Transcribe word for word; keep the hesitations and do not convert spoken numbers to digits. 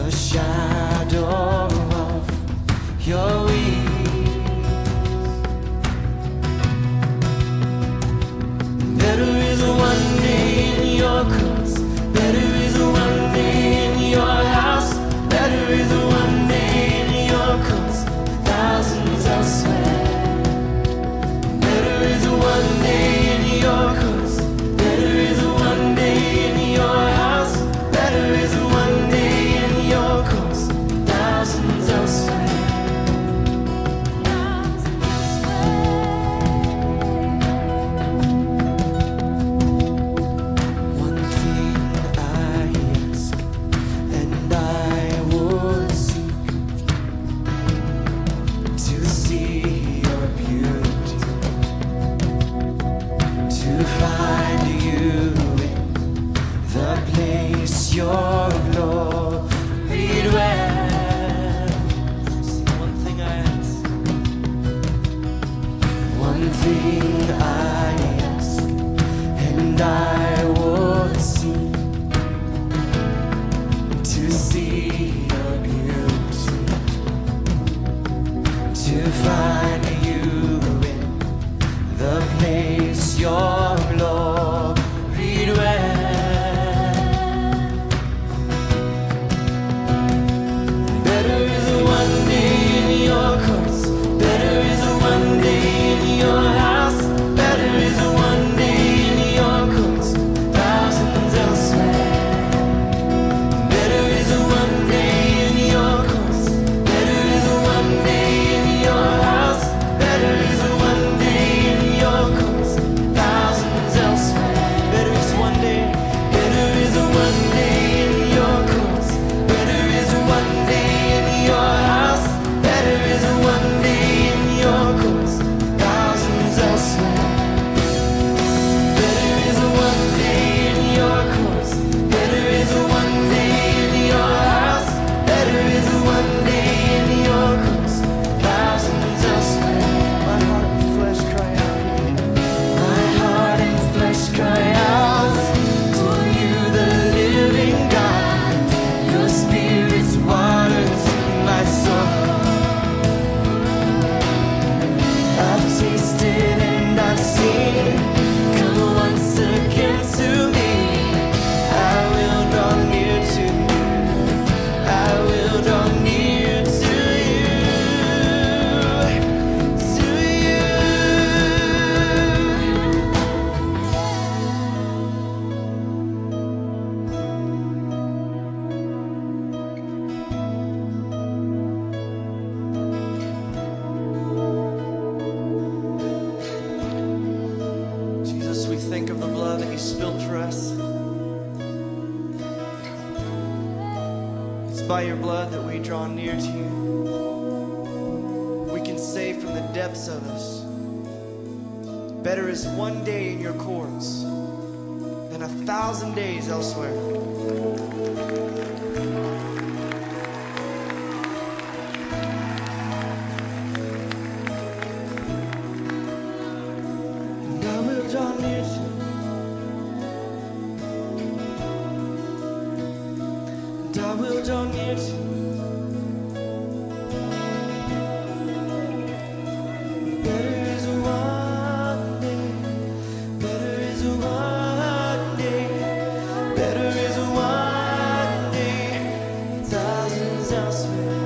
the shadow of your wings. Better is one day in your courts, better is one day in your house, better is one day in your courts, thousands elsewhere. Better is one day in your courts, better is one day in your house, better is one day in your courts, thousands elsewhere. One thing I ask, and I would seek, to see your beauty, to find you in the place your glory dwells. One thing I ask, one thing I ask, and I would seek, to see your beauty, to find you in the place your glory dwells. Better is one day in your courts, better is one day in your house, better is one day in your courts, thousands elsewhere. Better is one day in your courts, better is one day in your house, better is one day in your courts, thousands elsewhere. Better is one day, better is one day in your courts, better is one day in your house, better is one day in your courts, thousands elsewhere. Better is one day in your courts, better is one day in your house, better is one day in your courts, thousands elsewhere. My heart and flesh cry out, my heart and flesh cry out to you, the living God. Your spirit's water to my soul. I've tasted and I've seen. Come once again to me. I will draw near to you. I will draw near to you. To you. Jesus, we think of the blood that you spilled for us. It's by your blood that we draw near to you. We can say from the depths of us, better is one day in your courts than a thousand days elsewhere. And I will draw near to you. And I will draw near to you. Better is one day, better is one day, better is one day, thousands elsewhere.